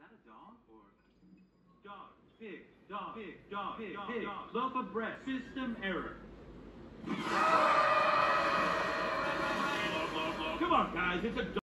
that a dog or dog, pig, dog, pig, dog, pig, pig, loaf of bread, system error. Come on, guys, it's a dog.